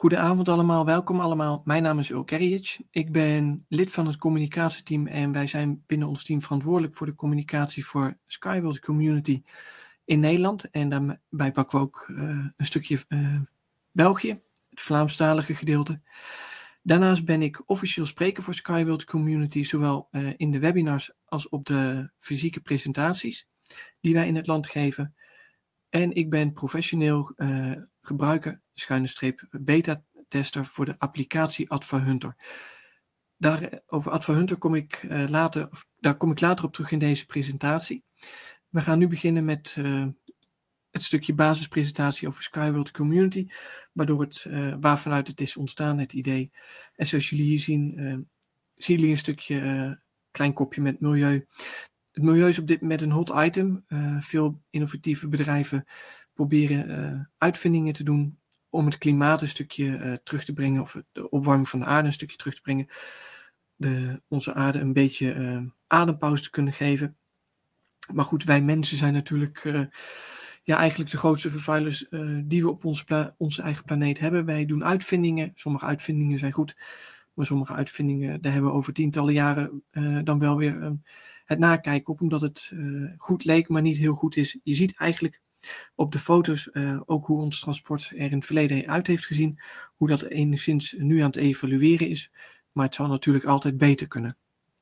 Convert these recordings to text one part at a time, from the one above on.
Goedenavond allemaal, welkom allemaal. Mijn naam is Ulk Eric. Ik ben lid van het communicatieteam en wij zijn binnen ons team verantwoordelijk voor de communicatie voor Skyworld Community in Nederland. En daarbij pakken we ook een stukje België, het Vlaamstalige gedeelte. Daarnaast ben ik officieel spreker voor Skyworld Community, zowel in de webinars als op de fysieke presentaties die wij in het land geven. En ik ben professioneel gebruiker, _beta-tester voor de applicatie Advahunter. Over Advahunter kom ik later op terug in deze presentatie. We gaan nu beginnen met het stukje basispresentatie over Skyworld Community, waarvanuit het is ontstaan, het idee. En zoals jullie hier zien jullie een stukje klein kopje met milieu. Het milieu is op dit moment een hot item. Veel innovatieve bedrijven proberen uitvindingen te doen om het klimaat een stukje terug te brengen, of de opwarming van de aarde een stukje terug te brengen. Onze aarde een beetje adempauze te kunnen geven. Maar goed, wij mensen zijn natuurlijk eigenlijk de grootste vervuilers die we op onze eigen planeet hebben. Wij doen uitvindingen. Sommige uitvindingen zijn goed, maar sommige uitvindingen, daar hebben we over tientallen jaren dan wel weer het nakijken op, omdat het goed leek, maar niet heel goed is. Je ziet eigenlijk op de foto's ook hoe ons transport er in het verleden uit heeft gezien, hoe dat enigszins nu aan het evalueren is, maar het zal natuurlijk altijd beter kunnen.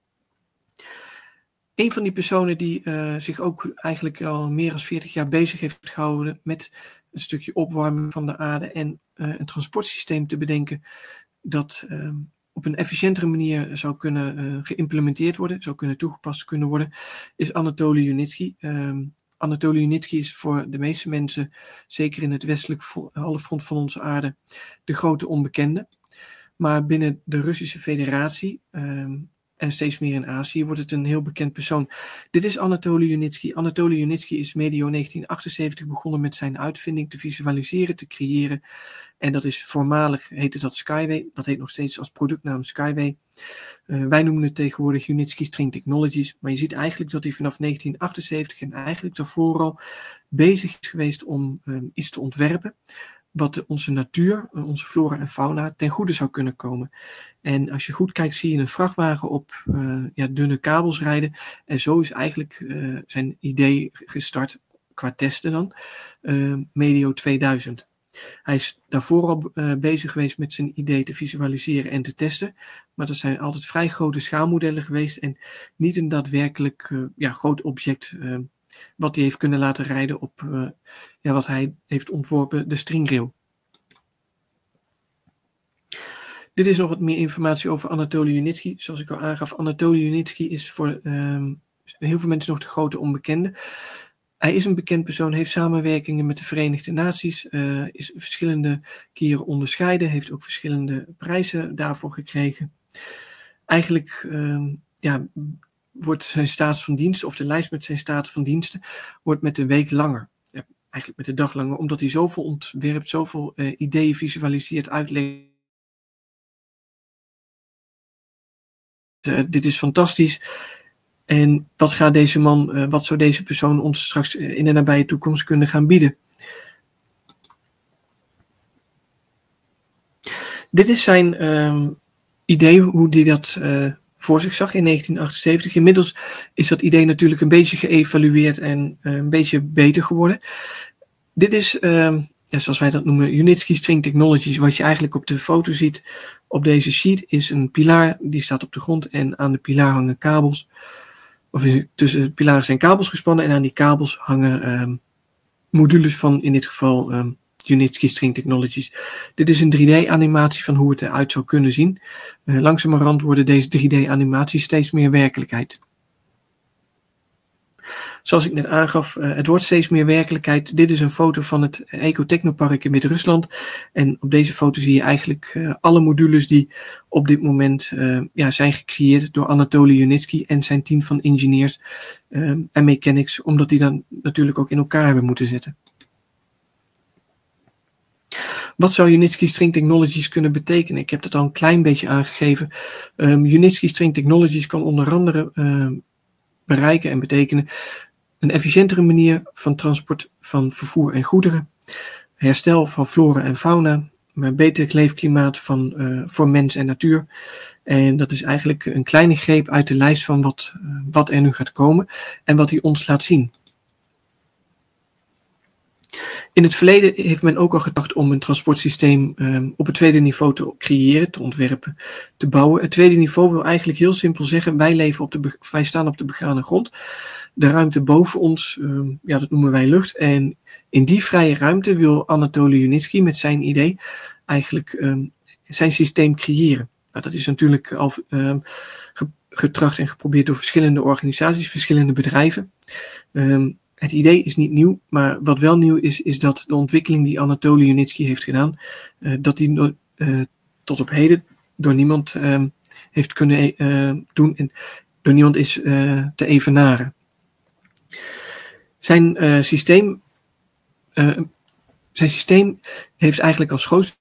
Een van die personen die zich ook eigenlijk al meer dan 40 jaar bezig heeft gehouden met een stukje opwarming van de aarde en een transportsysteem te bedenken dat op een efficiëntere manier zou kunnen geïmplementeerd worden, zou kunnen toegepast kunnen worden, is Anatoly Yunitski. Anatoly Yunitski is voor de meeste mensen, zeker in het westelijk halfrond van onze aarde, de grote onbekende. Maar binnen de Russische Federatie en steeds meer in Azië wordt het een heel bekend persoon. Dit is Anatoly Yunitski. Anatoly Yunitski is medio 1978 begonnen met zijn uitvinding te visualiseren, te creëren. En dat is voormalig, heette dat Skyway. Dat heet nog steeds als productnaam Skyway. Wij noemen het tegenwoordig Yunitski String Technologies. Maar je ziet eigenlijk dat hij vanaf 1978 en eigenlijk daarvoor al bezig is geweest om iets te ontwerpen wat onze natuur, onze flora en fauna ten goede zou kunnen komen. En als je goed kijkt, zie je een vrachtwagen op dunne kabels rijden. En zo is eigenlijk zijn idee gestart, qua testen dan, medio 2000. Hij is daarvoor al bezig geweest met zijn idee te visualiseren en te testen. Maar dat zijn altijd vrij grote schaalmodellen geweest en niet een daadwerkelijk groot object wat hij heeft kunnen laten rijden op wat hij heeft ontworpen, de stringrail. Dit is nog wat meer informatie over Anatoly Yunitski. Zoals ik al aangaf, Anatoly Yunitski is voor heel veel mensen nog de grote onbekende. Hij is een bekend persoon, heeft samenwerkingen met de Verenigde Naties, is verschillende keren onderscheiden, heeft ook verschillende prijzen daarvoor gekregen. Eigenlijk wordt zijn staat van dienst, of de lijst met zijn staat van diensten, wordt met de week langer. Ja, eigenlijk met de dag langer, omdat hij zoveel ontwerpt, zoveel ideeën visualiseert, uitlegt. Dit is fantastisch. En wat zou deze persoon ons straks in de nabije toekomst kunnen gaan bieden? Dit is zijn idee, hoe hij dat voor zich zag in 1978. Inmiddels is dat idee natuurlijk een beetje geëvalueerd en een beetje beter geworden. Dit is, zoals wij dat noemen, Yunitski String Technologies. Wat je eigenlijk op de foto ziet op deze sheet is een pilaar, die staat op de grond en aan de pilaar hangen kabels. Of tussen de pilaren zijn kabels gespannen en aan die kabels hangen modules van, in dit geval, Yunitski String Technologies. Dit is een 3D-animatie van hoe het eruit zou kunnen zien. Langzamerhand worden deze 3D-animaties steeds meer werkelijkheid. Zoals ik net aangaf, het wordt steeds meer werkelijkheid. Dit is een foto van het Ecotechnopark in Wit-Rusland. En op deze foto zie je eigenlijk alle modules die op dit moment zijn gecreëerd door Anatoly Yunitski en zijn team van engineers en mechanics, omdat die dan natuurlijk ook in elkaar hebben moeten zetten. Wat zou Yunitski String Technologies kunnen betekenen? Ik heb dat al een klein beetje aangegeven. Yunitski String Technologies kan onder andere bereiken en betekenen een efficiëntere manier van transport van vervoer en goederen, herstel van flora en fauna, beter leefklimaat voor mens en natuur. En dat is eigenlijk een kleine greep uit de lijst van wat er nu gaat komen en wat hij ons laat zien. In het verleden heeft men ook al gedacht om een transportsysteem op het tweede niveau te creëren, te ontwerpen, te bouwen. Het tweede niveau wil eigenlijk heel simpel zeggen, wij staan op de begane grond. De ruimte boven ons, dat noemen wij lucht. En in die vrije ruimte wil Anatoly Yunitsky met zijn idee eigenlijk zijn systeem creëren. Nou, dat is natuurlijk al getracht en geprobeerd door verschillende organisaties, verschillende bedrijven. Het idee is niet nieuw, maar wat wel nieuw is dat de ontwikkeling die Anatoly Yunitsky heeft gedaan, dat die tot op heden door niemand heeft kunnen doen en door niemand is te evenaren. Zijn systeem heeft eigenlijk als grootste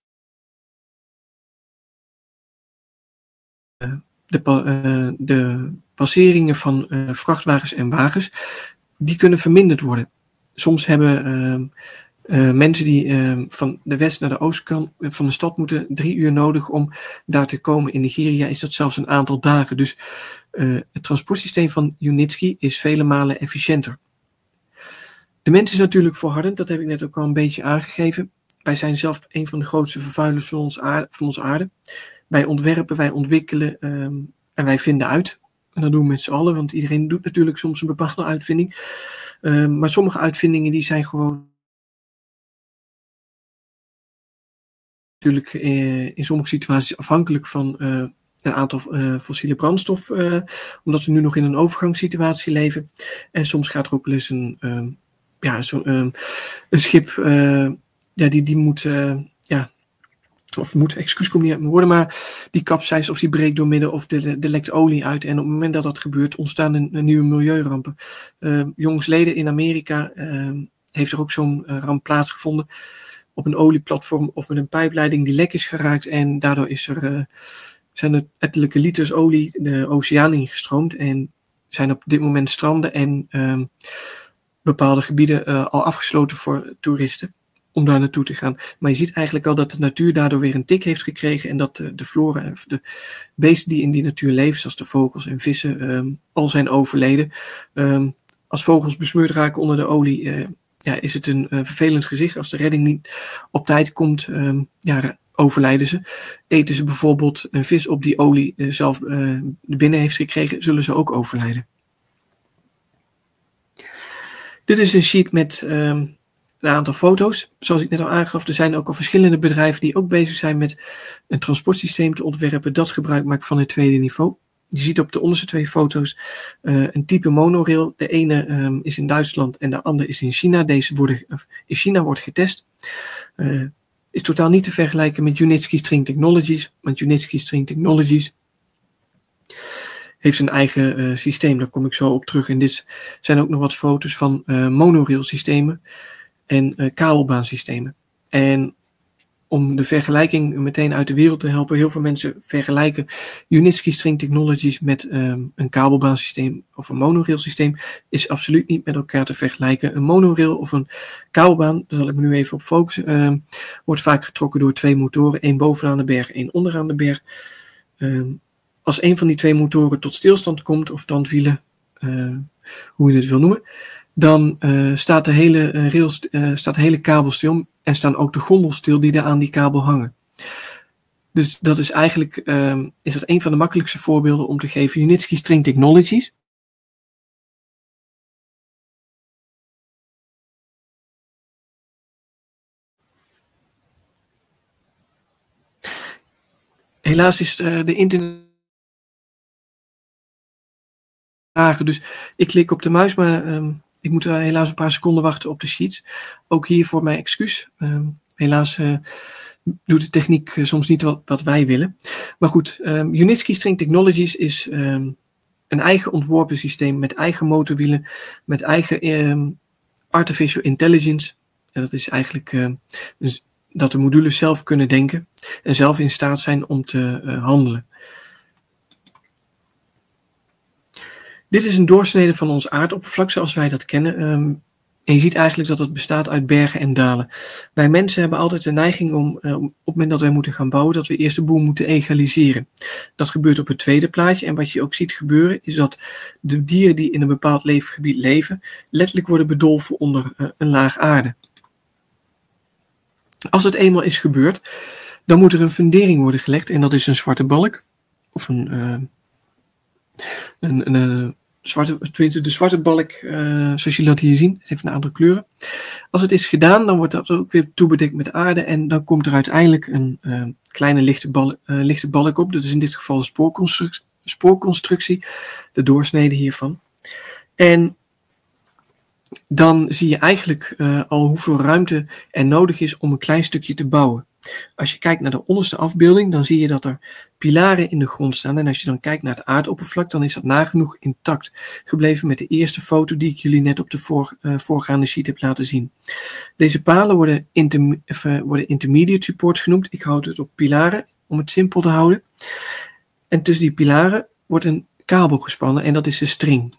de passeringen van vrachtwagens en wagens, die kunnen verminderd worden. Soms hebben mensen die van de west naar de oostkant van de stad moeten 3 uur nodig om daar te komen. In Nigeria is dat zelfs een aantal dagen. Dus het transportsysteem van Yunitsky is vele malen efficiënter. De mens is natuurlijk volhardend, dat heb ik net ook al een beetje aangegeven. Wij zijn zelf een van de grootste vervuilers van onze aarde. Wij ontwerpen, wij ontwikkelen en wij vinden uit. En dat doen we met z'n allen, want iedereen doet natuurlijk soms een bepaalde uitvinding. Maar sommige uitvindingen die zijn gewoon natuurlijk in sommige situaties afhankelijk van een aantal fossiele brandstof, omdat we nu nog in een overgangssituatie leven. En soms gaat er ook wel eens een schip, die moet, excuus komt niet uit mijn woorden, maar die capsijst of die breekt doormidden of er lekt olie uit. En op het moment dat dat gebeurt, ontstaan een nieuwe milieurampen. Jongsleden in Amerika heeft er ook zo'n ramp plaatsgevonden op een olieplatform of met een pijpleiding die lek is geraakt. En daardoor zijn er ettelijke liters olie de oceaan ingestroomd en zijn op dit moment stranden en bepaalde gebieden al afgesloten voor toeristen om daar naartoe te gaan. Maar je ziet eigenlijk al dat de natuur daardoor weer een tik heeft gekregen en dat de flora en de beesten die in die natuur leven, zoals de vogels en vissen, al zijn overleden. Als vogels besmeurd raken onder de olie, is het een vervelend gezicht. Als de redding niet op tijd komt, overlijden ze. Eten ze bijvoorbeeld een vis op die olie zelf binnen heeft gekregen, zullen ze ook overlijden. Dit is een sheet met een aantal foto's. Zoals ik net al aangaf, er zijn ook al verschillende bedrijven die ook bezig zijn met een transportsysteem te ontwerpen dat gebruik maakt van het tweede niveau. Je ziet op de onderste 2 foto's een type monorail. De ene is in Duitsland en de andere is in China. Deze in China wordt getest. Is totaal niet te vergelijken met Yunitsky String Technologies. Want Yunitsky String Technologies heeft een eigen systeem. Daar kom ik zo op terug. En dit zijn ook nog wat foto's van monorail systemen en kabelbaansystemen. En om de vergelijking meteen uit de wereld te helpen, heel veel mensen vergelijken Yunitsky String Technologies met een kabelbaansysteem of een monorail systeem. Is absoluut niet met elkaar te vergelijken. Een monorail of een kabelbaan, daar zal ik me nu even op focussen, wordt vaak getrokken door 2 motoren, 1 bovenaan de berg, 1 onderaan de berg. Als een van die 2 motoren tot stilstand komt, of tandwielen, hoe je het wil noemen, dan staat de hele kabel stil en staan ook de gondels stil die er aan die kabel hangen. Dus dat is eigenlijk is dat een van de makkelijkste voorbeelden om te geven. Yunitsky String Technologies. Helaas is de internet. Dus ik klik op de muis, maar ik moet helaas een paar seconden wachten op de sheets. Ook hiervoor mijn excuus. Helaas doet de techniek soms niet wat wij willen. Maar goed, Yunitsky String Technologies is een eigen ontworpen systeem met eigen motorwielen, met eigen artificial intelligence. En dat is eigenlijk dus dat de modules zelf kunnen denken en zelf in staat zijn om te handelen. Dit is een doorsnede van ons aardoppervlak zoals wij dat kennen. En je ziet eigenlijk dat het bestaat uit bergen en dalen. Wij mensen hebben altijd de neiging om, op het moment dat wij moeten gaan bouwen, dat we eerst de boel moeten egaliseren. Dat gebeurt op het tweede plaatje. En wat je ook ziet gebeuren, is dat de dieren die in een bepaald leefgebied leven, letterlijk worden bedolven onder een laag aarde. Als het eenmaal is gebeurd, dan moet er een fundering worden gelegd. En dat is een zwarte balk. Of de zwarte balk, zoals jullie dat hier zien. Het heeft een aantal kleuren. Als het is gedaan, dan wordt dat ook weer toebedekt met aarde. En dan komt er uiteindelijk een kleine lichte balk op. Dat is in dit geval de spoorconstructie. De doorsnede hiervan. En dan zie je eigenlijk al hoeveel ruimte er nodig is om een klein stukje te bouwen. Als je kijkt naar de onderste afbeelding, dan zie je dat er pilaren in de grond staan. En als je dan kijkt naar het aardoppervlak, dan is dat nagenoeg intact gebleven met de eerste foto die ik jullie net op de voorgaande sheet heb laten zien. Deze palen worden intermediate supports genoemd. Ik houd het op pilaren, om het simpel te houden. En tussen die pilaren wordt een kabel gespannen en dat is de string.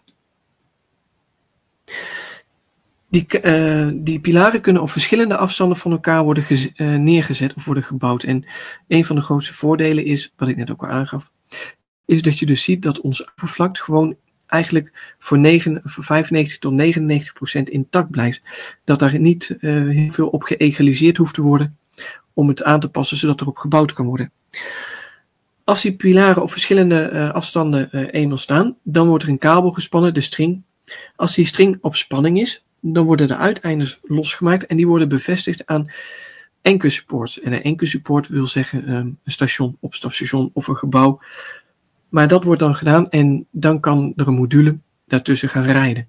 Die pilaren kunnen op verschillende afstanden van elkaar worden neergezet of worden gebouwd. En een van de grootste voordelen is, wat ik net ook al aangaf, is dat je dus ziet dat ons oppervlak gewoon eigenlijk voor 95 tot 99% intact blijft. Dat daar niet heel veel op geëgaliseerd hoeft te worden om het aan te passen zodat erop gebouwd kan worden. Als die pilaren op verschillende afstanden eenmaal staan, dan wordt er een kabel gespannen, de string. Als die string op spanning is, dan worden de uiteindes losgemaakt en die worden bevestigd aan anchor-supports. En een anchor-support wil zeggen een station, opstapstation of een gebouw. Maar dat wordt dan gedaan en dan kan er een module daartussen gaan rijden.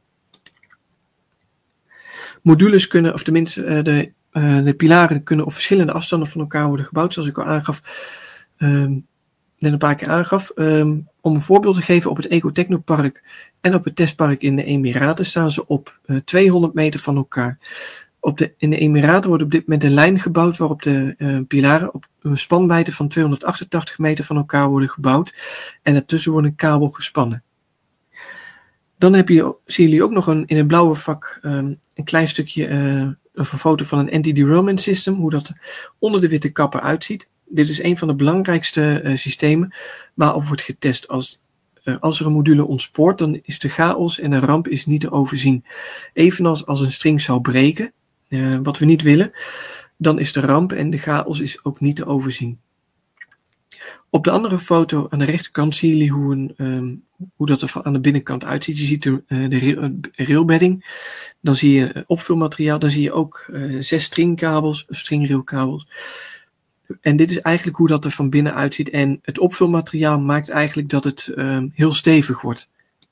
Modules kunnen, of tenminste de pilaren kunnen op verschillende afstanden van elkaar worden gebouwd, zoals ik al aangaf. Net een paar keer aangaf. Om een voorbeeld te geven, op het Ecotechnopark en op het testpark in de Emiraten staan ze op 200 meter van elkaar. In de Emiraten wordt op dit moment een lijn gebouwd waarop de pilaren op een spanwijdte van 288 meter van elkaar worden gebouwd. En daartussen wordt een kabel gespannen. Dan zien jullie ook nog in het blauwe vak een klein stukje, een foto van een anti-derailment system, hoe dat onder de witte kappen uitziet. Dit is een van de belangrijkste systemen waarop wordt getest. Als er een module ontspoort, dan is de chaos en de ramp is niet te overzien. Evenals als een string zou breken, wat we niet willen, dan is de ramp en de chaos is ook niet te overzien. Op de andere foto aan de rechterkant zien jullie hoe dat er aan de binnenkant uitziet. Je ziet de railbedding, dan zie je opvulmateriaal, dan zie je ook 6 stringkabels, stringrailkabels. En dit is eigenlijk hoe dat er van binnen uitziet. En het opvulmateriaal maakt eigenlijk dat het heel stevig wordt.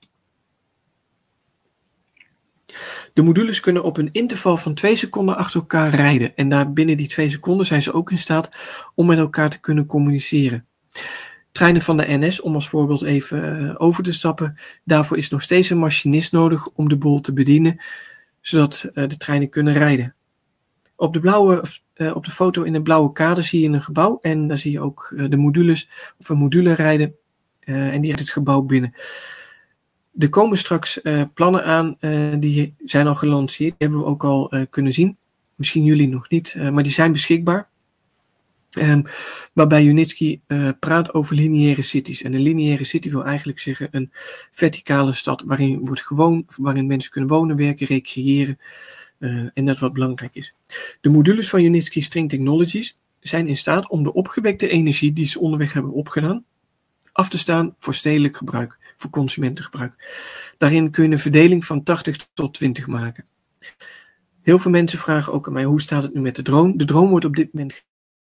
De modules kunnen op een interval van 2 seconden achter elkaar rijden. En binnen die 2 seconden zijn ze ook in staat om met elkaar te kunnen communiceren. Treinen van de NS, om als voorbeeld even over te stappen. Daarvoor is nog steeds een machinist nodig om de boel te bedienen, zodat de treinen kunnen rijden. Op de foto in het blauwe kader zie je een gebouw en daar zie je ook de modules of een module rijden en die rijdt het gebouw binnen. Er komen straks plannen aan, die zijn al gelanceerd, die hebben we ook al kunnen zien. Misschien jullie nog niet, maar die zijn beschikbaar. Waarbij Unitsky praat over lineaire cities. En een lineaire city wil eigenlijk zeggen een verticale stad waarin mensen kunnen wonen, werken, recreëren. En dat wat belangrijk is. De modules van Unitsky String Technologies zijn in staat om de opgewekte energie die ze onderweg hebben opgedaan af te staan voor stedelijk gebruik, voor consumentengebruik. Daarin kun je een verdeling van 80 tot 20 maken. Heel veel mensen vragen ook aan mij, hoe staat het nu met de drone? De drone wordt op dit moment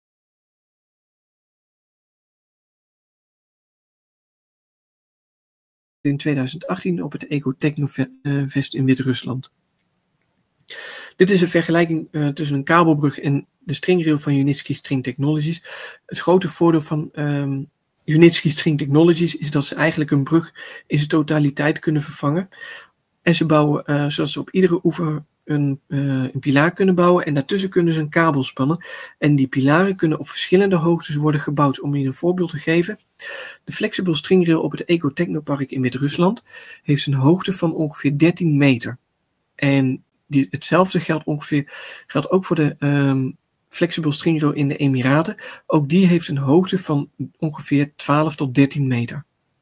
in 2018 op het Ecotechnofest in Wit-Rusland. Dit is een vergelijking tussen een kabelbrug en de stringrail van Unitsky String Technologies. Het grote voordeel van Unitsky String Technologies is dat ze eigenlijk een brug in zijn totaliteit kunnen vervangen. En ze bouwen zodat ze op iedere oever een pilaar kunnen bouwen en daartussen kunnen ze een kabel spannen. En die pilaren kunnen op verschillende hoogtes worden gebouwd. Om je een voorbeeld te geven. De Flexible Stringrail op het Ecotechnopark in Wit-Rusland heeft een hoogte van ongeveer 13 meter. En Hetzelfde geldt ook voor de Flexible String Rail in de Emiraten. Ook die heeft een hoogte van ongeveer 12 tot 13 meter.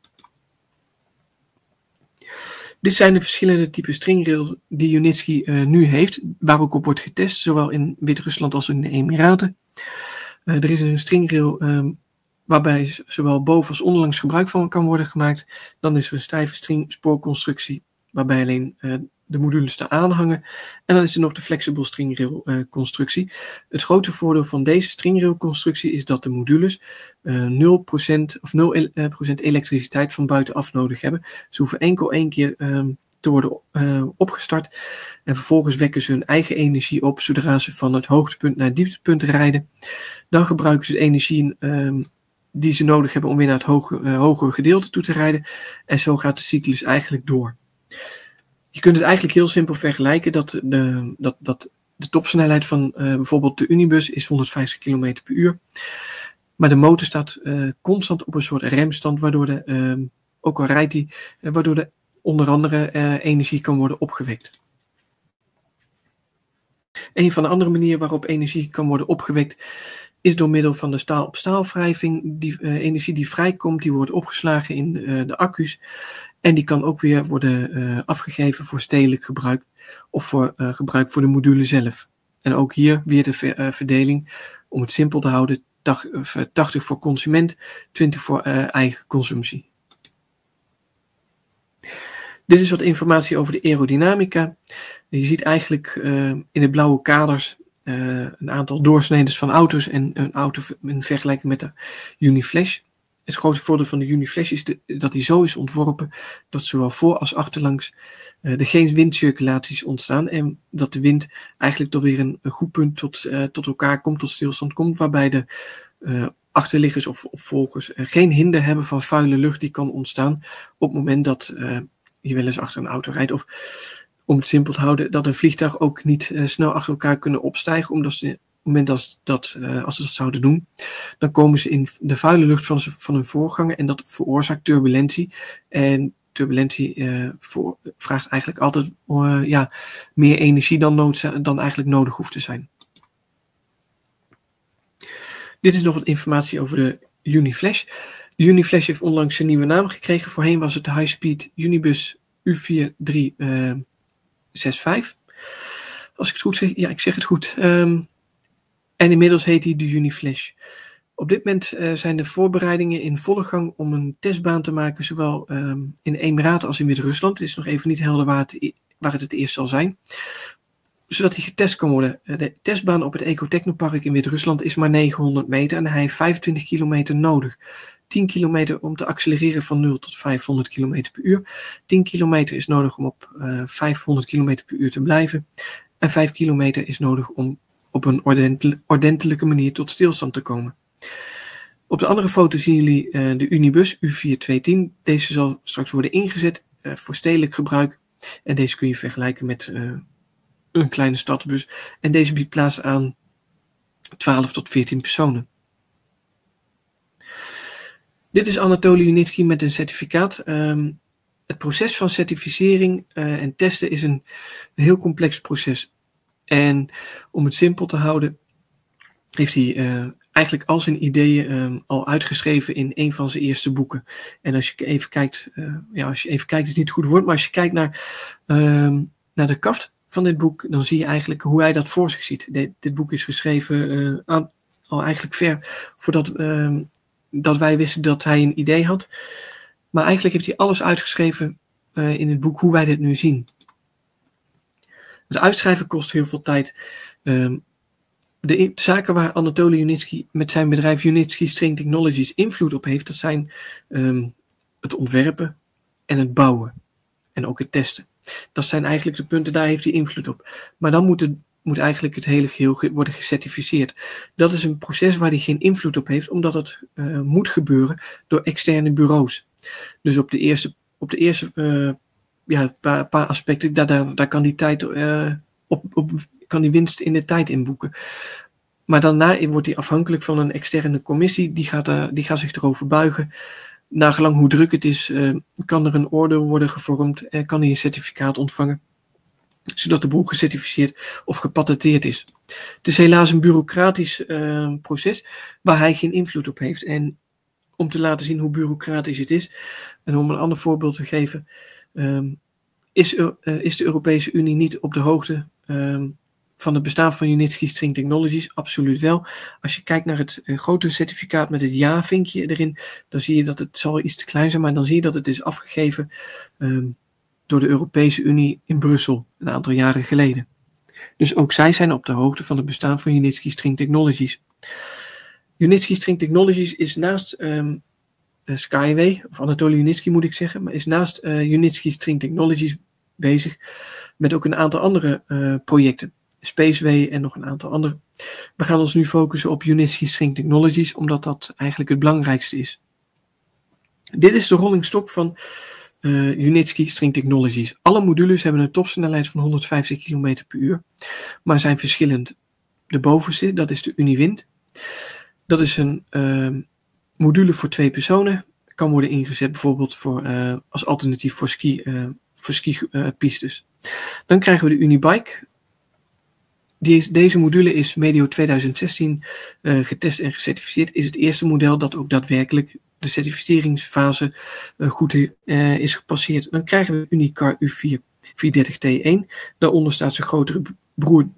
Dit zijn de verschillende typen stringrail die Unitsky nu heeft, waar ook op wordt getest, zowel in Wit-Rusland als in de Emiraten. Er is een stringrail waarbij zowel boven als onderlangs gebruik van kan worden gemaakt. Dan is er een stijve spoorconstructie waarbij alleen de modules eraan hangen. En dan is er nog de flexible stringrail constructie. Het grote voordeel van deze stringrail constructie is dat de modules 0% elektriciteit van buitenaf nodig hebben. Ze hoeven enkel één keer te worden opgestart en vervolgens wekken ze hun eigen energie op zodra ze van het hoogtepunt naar het dieptepunt rijden. Dan gebruiken ze de energie die ze nodig hebben om weer naar het hogere gedeelte toe te rijden en zo gaat de cyclus eigenlijk door. Je kunt het eigenlijk heel simpel vergelijken dat de topsnelheid van bijvoorbeeld de Unibus is 150 km per uur. Maar de motor staat constant op een soort remstand, waardoor ook al rijdt hij, waardoor onder andere energie kan worden opgewekt. Een van de andere manieren waarop energie kan worden opgewekt is door middel van de staal-op-staal-wrijving. Die energie die vrijkomt, die wordt opgeslagen in de accu's. En die kan ook weer worden afgegeven voor stedelijk gebruik of voor gebruik voor de module zelf. En ook hier weer de verdeling, om het simpel te houden, 80 voor consument, 20 voor eigen consumptie. Dit is wat informatie over de aerodynamica. Je ziet eigenlijk in de blauwe kaders een aantal doorsnedens van auto's en een auto in vergelijking met de Uniflash. Het grootste voordeel van de Uniflash is dat hij zo is ontworpen dat zowel voor als achterlangs er geen windcirculaties ontstaan en dat de wind eigenlijk toch weer een goed punt tot elkaar komt, tot stilstand komt, waarbij de achterliggers of opvolgers geen hinder hebben van vuile lucht die kan ontstaan op het moment dat je wel eens achter een auto rijdt. Of om het simpel te houden, dat een vliegtuig ook niet snel achter elkaar kunnen opstijgen, omdat ze op het moment als ze dat zouden doen, dan komen ze in de vuile lucht van hun voorganger en dat veroorzaakt turbulentie. En turbulentie vraagt eigenlijk altijd meer energie dan eigenlijk nodig hoeft te zijn. Dit is nog wat informatie over de Uniflash. De Uniflash heeft onlangs een nieuwe naam gekregen. Voorheen was het de High Speed Unibus U4365. Als ik het goed zeg, ja, ik zeg het goed. En inmiddels heet hij de Uniflash. Op dit moment zijn de voorbereidingen in volle gang om een testbaan te maken, zowel in de Emiraten als in Wit-Rusland. Het is nog even niet helder waar het eerst zal zijn, zodat hij getest kan worden. De testbaan op het Ecotechnopark in Wit-Rusland is maar 900 meter en hij heeft 25 kilometer nodig. 10 kilometer om te accelereren van 0 tot 500 km per uur. 10 kilometer is nodig om op 500 km per uur te blijven. En 5 kilometer is nodig om op een ordentelijke manier tot stilstand te komen. Op de andere foto zien jullie de Unibus U4210. Deze zal straks worden ingezet voor stedelijk gebruik. En deze kun je vergelijken met een kleine stadsbus. En deze biedt plaats aan 12 tot 14 personen. Dit is Anatoly Unitsky met een certificaat. Het proces van certificering en testen is een heel complex proces. En om het simpel te houden, heeft hij eigenlijk al zijn ideeën al uitgeschreven in een van zijn eerste boeken. En als je even kijkt, is niet het goede woord, maar als je kijkt naar de kaft van dit boek, dan zie je eigenlijk hoe hij dat voor zich ziet. Dit boek is geschreven al eigenlijk ver voordat dat wij wisten dat hij een idee had. Maar eigenlijk heeft hij alles uitgeschreven in het boek hoe wij dit nu zien. Het uitschrijven kost heel veel tijd. De zaken waar Anatoly Unitsky met zijn bedrijf Unitsky String Technologies invloed op heeft, dat zijn het ontwerpen en het bouwen. En ook het testen. Dat zijn eigenlijk de punten, daar heeft hij invloed op. Maar dan moet eigenlijk het hele geheel worden gecertificeerd. Dat is een proces waar hij geen invloed op heeft, omdat het moet gebeuren door externe bureaus. Dus op de eerste paar aspecten, daar kan die tijd kan die winst in de tijd inboeken. Maar daarna wordt hij afhankelijk van een externe commissie, die gaat zich erover buigen. Nagelang hoe druk het is, kan er een oordeel worden gevormd, kan hij een certificaat ontvangen. zodat de boel gecertificeerd of gepatenteerd is. Het is helaas een bureaucratisch proces waar hij geen invloed op heeft. En om te laten zien hoe bureaucratisch het is, en om een ander voorbeeld te geven, is de Europese Unie niet op de hoogte van het bestaan van Unitsky String Technologies? Absoluut wel. Als je kijkt naar het grote certificaat met het ja-vinkje erin, dan zie je dat het zal iets te klein zijn, maar dan zie je dat het is afgegeven door de Europese Unie in Brussel een aantal jaren geleden. Dus ook zij zijn op de hoogte van het bestaan van Unitsky String Technologies. Unitsky String Technologies is naast Skyway, of Anatoly Unitsky moet ik zeggen, maar is naast Unitsky String Technologies bezig met ook een aantal andere projecten. Spaceway en nog een aantal andere. We gaan ons nu focussen op Unitsky String Technologies, omdat dat eigenlijk het belangrijkste is. Dit is de rollingstok van Unitsky String Technologies. Alle modules hebben een topsnelheid van 150 km per uur, maar zijn verschillend. De bovenste, dat is de Uniwind. Dat is een module voor 2 personen. Kan worden ingezet bijvoorbeeld als alternatief voor skipistes. Dan krijgen we de Unibike. Deze module is medio 2016 getest en gecertificeerd. Is het eerste model dat ook daadwerkelijk de certificeringsfase goed is gepasseerd. Dan krijgen we de Unicar U4 430T1. Daaronder staat zijn grotere broer,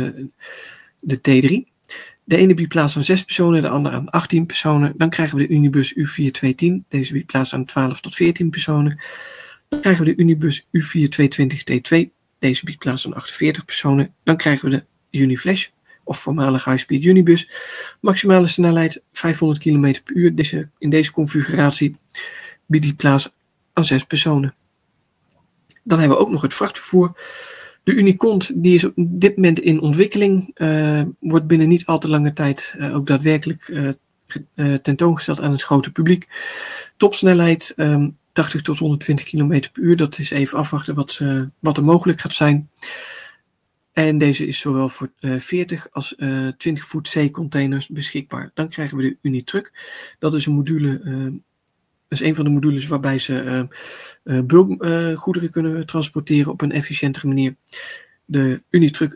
de T3. De ene biedt plaats aan 6 personen, de andere aan 18 personen. Dan krijgen we de Unibus U4210. Deze biedt plaats aan 12 tot 14 personen. Dan krijgen we de Unibus U4220T2. Deze biedt plaats aan 48 personen. Dan krijgen we de Uniflash, of voormalig High-Speed Unibus. Maximale snelheid 500 km per uur. In deze configuratie biedt die plaats aan 6 personen. Dan hebben we ook nog het vrachtvervoer. De Unicont, die is op dit moment in ontwikkeling, wordt binnen niet al te lange tijd ook daadwerkelijk tentoongesteld aan het grote publiek. Topsnelheid 80 tot 120 km per uur, dat is even afwachten wat er mogelijk gaat zijn. En deze is zowel voor 40 als 20 voet zeecontainers beschikbaar. Dan krijgen we de Unitruck, dat is een module. Dat is een van de modules waarbij ze bulkgoederen kunnen transporteren op een efficiëntere manier. De Unitruck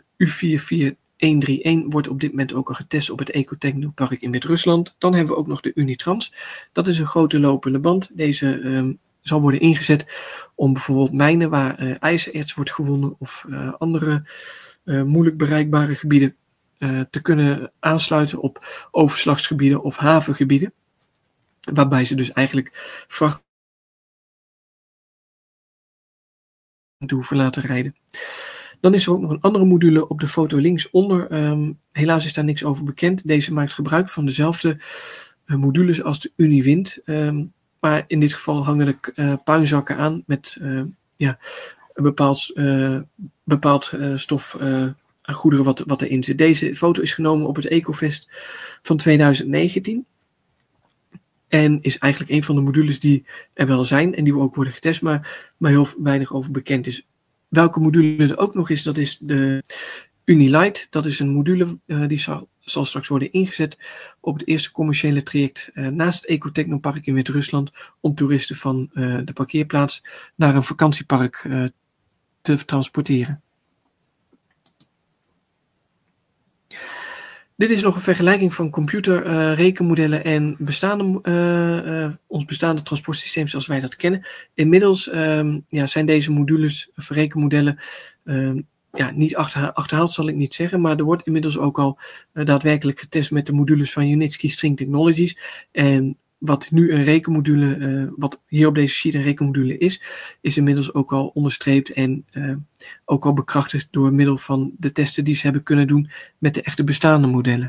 U44131 wordt op dit moment ook al getest op het Ecotechnopark in Wit-Rusland. Dan hebben we ook nog de Unitrans. Dat is een grote lopende band. Deze zal worden ingezet om bijvoorbeeld mijnen waar ijzererts wordt gewonnen of andere moeilijk bereikbare gebieden te kunnen aansluiten op overslagsgebieden of havengebieden. Waarbij ze dus eigenlijk vracht hoeven laten rijden. Dan is er ook nog een andere module op de foto linksonder. Helaas is daar niks over bekend. Deze maakt gebruik van dezelfde modules als de Uniwind. Maar in dit geval hangen er puinzakken aan met een bepaald stof aan goederen wat erin zit. Deze foto is genomen op het Ecofest van 2019. En is eigenlijk een van de modules die er wel zijn en die ook worden getest, maar heel weinig over bekend is. Welke module er ook nog is, dat is de Unilight. Dat is een module die zal straks worden ingezet op het eerste commerciële traject naast het Ecotechnopark in Wit-Rusland om toeristen van de parkeerplaats naar een vakantiepark te transporteren. Dit is nog een vergelijking van computerrekenmodellen en ons bestaande transportsysteem zoals wij dat kennen. Inmiddels zijn deze modules, rekenmodellen, niet achterhaald zal ik niet zeggen, maar er wordt inmiddels ook al daadwerkelijk getest met de modules van Unitsky String Technologies. En wat nu een rekenmodule, wat hier op deze sheet een rekenmodule is inmiddels ook al onderstreept en ook al bekrachtigd door middel van de testen die ze hebben kunnen doen met de echte bestaande modellen.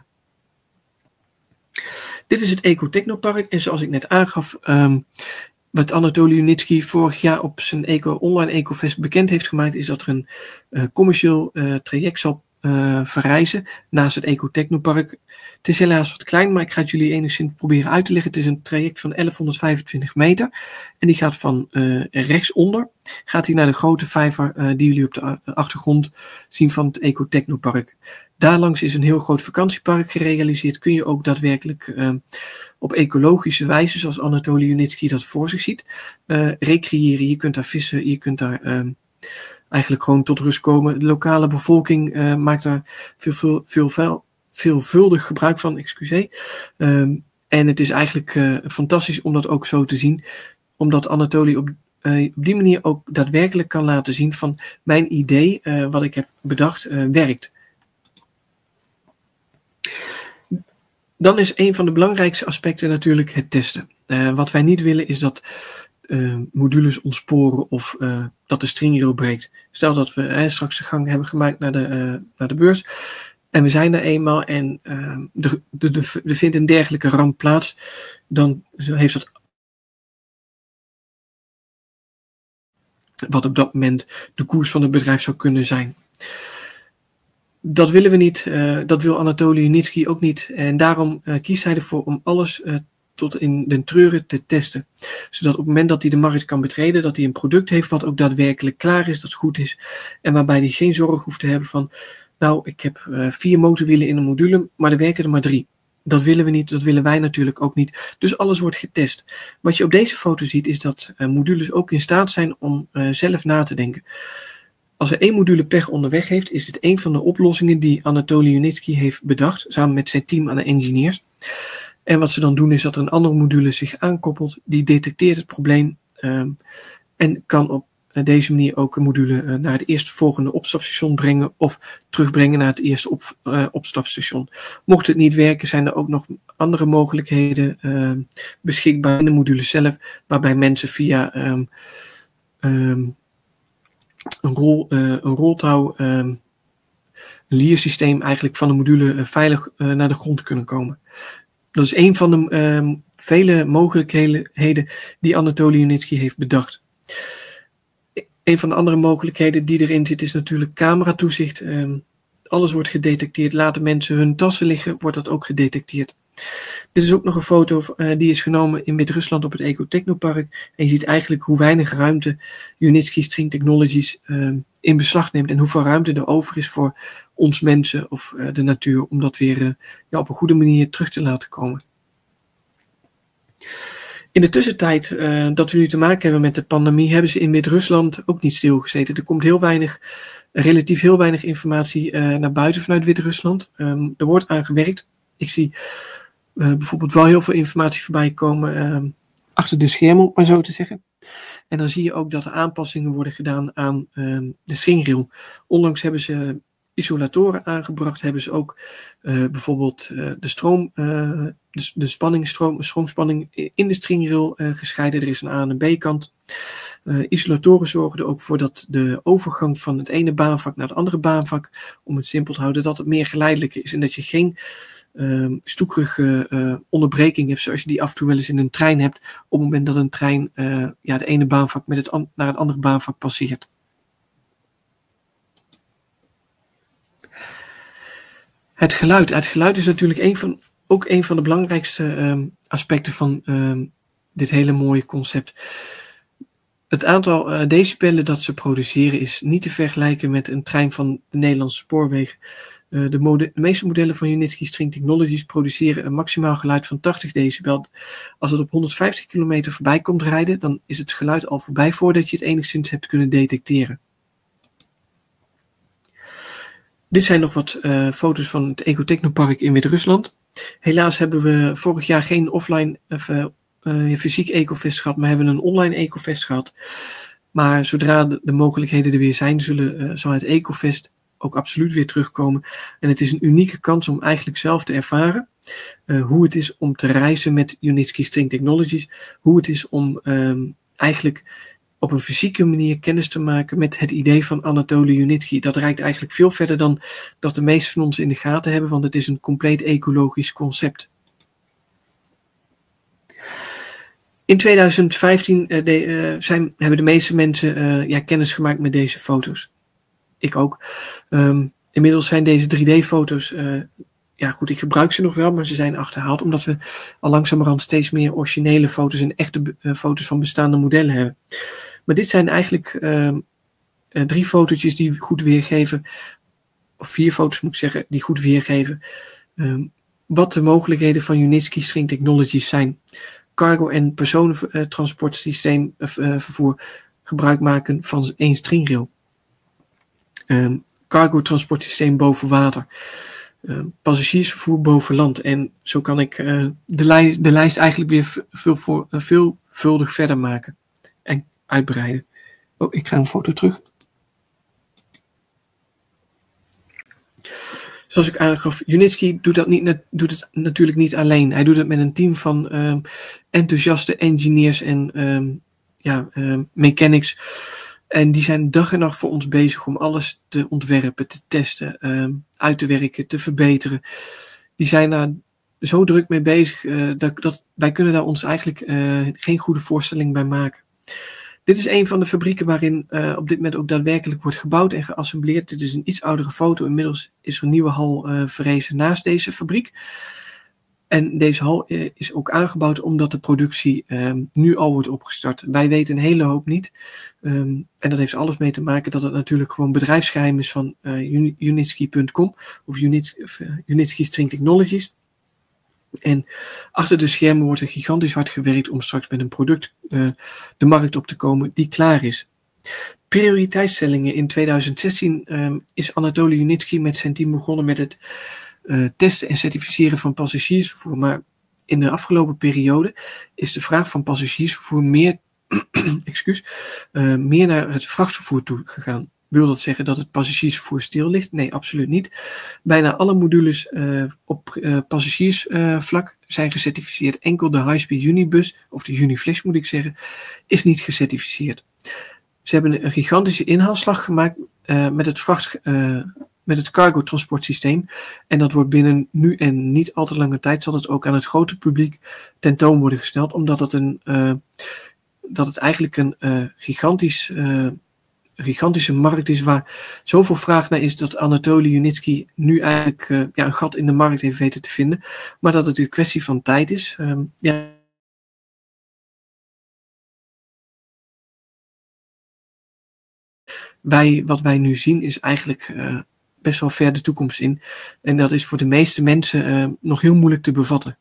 Dit is het Ecotechnopark en zoals ik net aangaf, wat Anatoly Unitsky vorig jaar op zijn online Ecofest bekend heeft gemaakt, is dat er een commercieel traject zal verreizen naast het Ecotechnopark. Het is helaas wat klein, maar ik ga het jullie enigszins proberen uit te leggen. Het is een traject van 1125 meter en die gaat van rechtsonder, gaat hij naar de grote vijver die jullie op de achtergrond zien van het Ecotechnopark. Daarlangs is een heel groot vakantiepark gerealiseerd. Kun je ook daadwerkelijk op ecologische wijze, zoals Anatoly Unitsky dat voor zich ziet, recreëren. Je kunt daar vissen, je kunt daar eigenlijk gewoon tot rust komen. De lokale bevolking maakt daar veelvuldig gebruik van, excuseer. En het is eigenlijk fantastisch om dat ook zo te zien, omdat Anatoly op die manier ook daadwerkelijk kan laten zien van mijn idee, wat ik heb bedacht, werkt. Dan is een van de belangrijkste aspecten natuurlijk het testen. Wat wij niet willen is dat modules ontsporen of dat de stringrail breekt. Stel dat we straks de gang hebben gemaakt naar de beurs en we zijn er eenmaal en er vindt een dergelijke ramp plaats, dan heeft dat wat op dat moment de koers van het bedrijf zou kunnen zijn. Dat willen we niet, dat wil Anatoly Junitsky ook niet. En daarom kiest hij ervoor om alles tot in den treuren te testen. Zodat op het moment dat hij de markt kan betreden, dat hij een product heeft wat ook daadwerkelijk klaar is, dat goed is. En waarbij hij geen zorg hoeft te hebben van, nou, ik heb 4 motorwielen in een module, maar er werken er maar 3. Dat willen we niet, dat willen wij natuurlijk ook niet. Dus alles wordt getest. Wat je op deze foto ziet is dat modules ook in staat zijn om zelf na te denken. Als er 1 module pech onderweg heeft, is dit een van de oplossingen die Anatoly Junitsky heeft bedacht, samen met zijn team aan de engineers. En wat ze dan doen is dat er een andere module zich aankoppelt, die detecteert het probleem en kan op deze manier ook een module naar het eerstvolgende opstapstation brengen of terugbrengen naar het eerste opstapstation. Mocht het niet werken, zijn er ook nog andere mogelijkheden beschikbaar in de module zelf, waarbij mensen via een roltouw, een liersysteem eigenlijk van de module veilig naar de grond kunnen komen. Dat is een van de vele mogelijkheden die Anatoly Junitsky heeft bedacht. Een van de andere mogelijkheden die erin zit is natuurlijk cameratoezicht. Alles wordt gedetecteerd. Laten mensen hun tassen liggen, wordt dat ook gedetecteerd. Dit is ook nog een foto die is genomen in Wit-Rusland op het Ecotechnopark. En je ziet eigenlijk hoe weinig ruimte Junitsky String Technologies in beslag neemt. En hoeveel ruimte er over is voor ons mensen of de natuur. Om dat weer op een goede manier terug te laten komen. In de tussentijd dat we nu te maken hebben met de pandemie, hebben ze in Wit-Rusland ook niet stilgezeten. Er komt relatief heel weinig informatie naar buiten vanuit Wit-Rusland. Er wordt aan gewerkt. Ik zie bijvoorbeeld wel heel veel informatie voorbij komen achter de schermen, om maar zo te zeggen. En dan zie je ook dat er aanpassingen worden gedaan aan de stringrail. Onlangs hebben ze isolatoren aangebracht, hebben ze ook bijvoorbeeld de stroomspanning in de stringrail gescheiden. Er is een A- en een B-kant. Isolatoren zorgen er ook voor dat de overgang van het ene baanvak naar het andere baanvak, om het simpel te houden, dat het meer geleidelijk is en dat je geen stoekerige onderbreking hebt, zoals je die af en toe wel eens in een trein hebt, op het moment dat een trein het ene baanvak naar het andere baanvak passeert. Het geluid. Het geluid is natuurlijk ook een van de belangrijkste aspecten van dit hele mooie concept. Het aantal decibellen dat ze produceren is niet te vergelijken met een trein van de Nederlandse spoorwegen. De meeste modellen van Junitsky String Technologies produceren een maximaal geluid van 80 decibel. Als het op 150 kilometer voorbij komt rijden, dan is het geluid al voorbij voordat je het enigszins hebt kunnen detecteren. Dit zijn nog wat foto's van het Ecotechnopark in Wit-Rusland. Helaas hebben we vorig jaar geen offline fysiek Ecofest gehad, maar hebben we een online Ecofest gehad. Maar zodra de mogelijkheden er weer zijn, zal het Ecofest ook absoluut weer terugkomen. En het is een unieke kans om eigenlijk zelf te ervaren hoe het is om te reizen met Junitsky String Technologies. Hoe het is om eigenlijk op een fysieke manier kennis te maken met het idee van Anatoly Junitsky. Dat reikt eigenlijk veel verder dan dat de meesten van ons in de gaten hebben, want het is een compleet ecologisch concept. In 2015 hebben de meeste mensen kennis gemaakt met deze foto's. Ik ook. Inmiddels zijn deze 3D-foto's, ik gebruik ze nog wel, maar ze zijn achterhaald, omdat we al langzamerhand steeds meer originele foto's en echte foto's van bestaande modellen hebben. Maar dit zijn eigenlijk 3 fotootjes die goed weergeven, of 4 foto's moet ik zeggen, die goed weergeven wat de mogelijkheden van Junitsky String Technologies zijn. Cargo- en personentransportsysteem vervoer gebruik maken van één stringrail. cargo transportsysteem boven water, passagiersvervoer boven land. En zo kan ik de lijst eigenlijk weer veelvuldig verder maken en uitbreiden. Oh, ik ga een foto terug. Zoals ik aangaf, Unitsky doet het natuurlijk niet alleen. Hij doet het met een team van enthousiaste engineers en mechanics. En die zijn dag en nacht voor ons bezig om alles te ontwerpen, te testen, uit te werken, te verbeteren. Die zijn daar zo druk mee bezig dat wij kunnen daar ons eigenlijk geen goede voorstelling bij maken. Dit is een van de fabrieken waarin op dit moment ook daadwerkelijk wordt gebouwd en geassembleerd. Dit is een iets oudere foto. Inmiddels is er een nieuwe hal verrezen naast deze fabriek. En deze hal is ook aangebouwd omdat de productie nu al wordt opgestart. Wij weten een hele hoop niet. En dat heeft alles mee te maken dat het natuurlijk gewoon bedrijfsgeheim is van Unitsky.com of Unitsky String Technologies. En achter de schermen wordt er gigantisch hard gewerkt om straks met een product de markt op te komen die klaar is. Prioriteitsstellingen in 2016 is Anatoly Unitsky met zijn team begonnen met het testen en certificeren van passagiersvervoer. Maar in de afgelopen periode is de vraag van passagiersvervoer meer naar het vrachtvervoer toe gegaan. Wil dat zeggen dat het passagiersvervoer stil ligt? Nee, absoluut niet. Bijna alle modules op passagiersvlak zijn gecertificeerd. Enkel de High-Speed Unibus, of de Uniflash moet ik zeggen, is niet gecertificeerd. Ze hebben een gigantische inhaalslag gemaakt met het cargo transportsysteem. En dat wordt binnen nu en niet al te lange tijd zal het ook aan het grote publiek tentoon worden gesteld, omdat het eigenlijk een gigantische markt is waar zoveel vraag naar is dat Anatoly Unitsky nu eigenlijk een gat in de markt heeft weten te vinden. Maar dat het een kwestie van tijd is. Wat wij nu zien is eigenlijk best wel ver de toekomst in. En dat is voor de meeste mensen nog heel moeilijk te bevatten.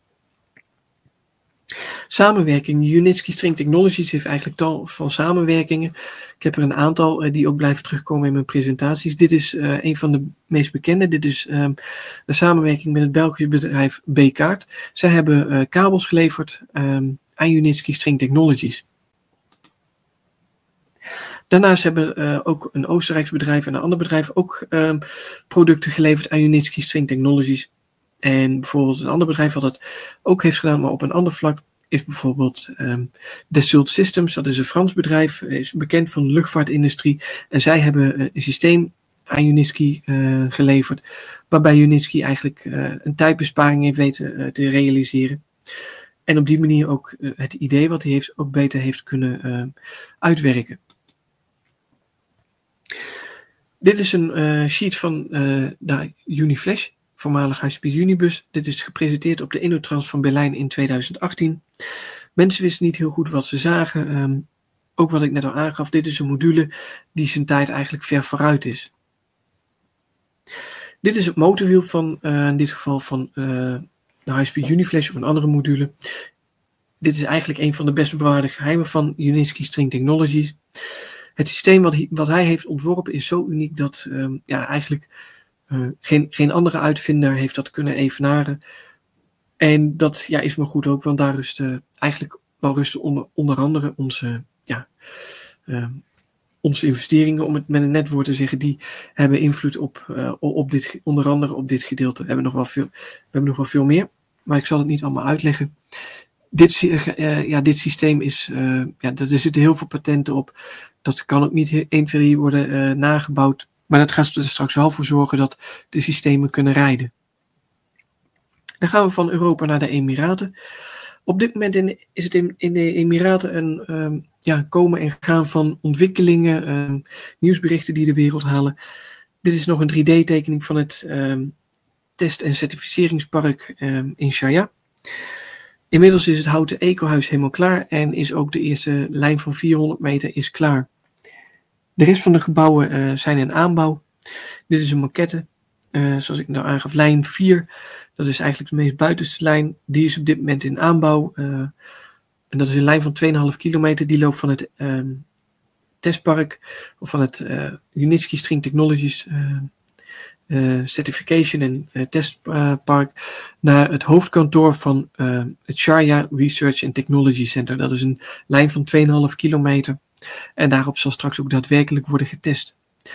Samenwerking. Unitsky String Technologies heeft eigenlijk tal van samenwerkingen. Ik heb er een aantal die ook blijven terugkomen in mijn presentaties. Dit is een van de meest bekende. Dit is een samenwerking met het Belgische bedrijf B-Kaart. Zij hebben kabels geleverd aan Unitsky String Technologies. Daarnaast hebben ook een Oostenrijks bedrijf en een ander bedrijf ook producten geleverd aan Unitsky String Technologies. En bijvoorbeeld een ander bedrijf wat dat ook heeft gedaan, maar op een ander vlak, is bijvoorbeeld Dassault Systems. Dat is een Frans bedrijf, is bekend van de luchtvaartindustrie. En zij hebben een systeem aan Unitsky geleverd, waarbij Unitsky eigenlijk een tijdbesparing heeft weten te realiseren. En op die manier ook het idee wat hij heeft ook beter heeft kunnen uitwerken. Dit is een sheet van de Uniflash, voormalig High-Speed Unibus. Dit is gepresenteerd op de InnoTrans van Berlijn in 2018. Mensen wisten niet heel goed wat ze zagen. Ook wat ik net al aangaf, dit is een module die zijn tijd eigenlijk ver vooruit is. Dit is het motorwiel van, in dit geval van de High-Speed Uniflash of een andere module. Dit is eigenlijk een van de best bewaarde geheimen van Unitsky String Technologies. Het systeem wat hij heeft ontworpen is zo uniek dat eigenlijk geen andere uitvinder heeft dat kunnen evenaren. En dat is me goed ook, want daar rusten eigenlijk wel onder andere onze investeringen, om het met een net woord te zeggen, die hebben invloed op dit, onder andere op dit gedeelte. We hebben nog wel veel meer, maar ik zal het niet allemaal uitleggen. Dit systeem is, er zitten heel veel patenten op. Dat kan ook niet 1, 2, 3 worden nagebouwd. Maar dat gaat er straks wel voor zorgen dat de systemen kunnen rijden. Dan gaan we van Europa naar de Emiraten. Op dit moment is het in de Emiraten een komen en gaan van ontwikkelingen, nieuwsberichten die de wereld halen. Dit is nog een 3D-tekening van het test- en certificeringspark in Sharjah. Inmiddels is het houten ecohuis helemaal klaar en is ook de eerste lijn van 400 meter is klaar. De rest van de gebouwen zijn in aanbouw. Dit is een maquette, zoals ik nou aangaf, lijn 4. Dat is eigenlijk de meest buitenste lijn. Die is op dit moment in aanbouw. En dat is een lijn van 2,5 kilometer. Die loopt van het testpark of van het Unitsky String Technologies Certification en testpark naar het hoofdkantoor van het Sharjah Research and Technology Center. Dat is een lijn van 2,5 kilometer en daarop zal straks ook daadwerkelijk worden getest.